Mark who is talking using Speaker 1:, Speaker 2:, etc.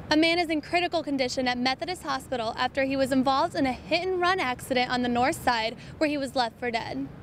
Speaker 1: A man is in critical condition at Methodist Hospital after he was involved in a hit-and-run accident on the north side where he was left for dead.